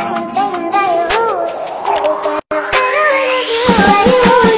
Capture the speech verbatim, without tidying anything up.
本当だよ。誰かの代わりには言う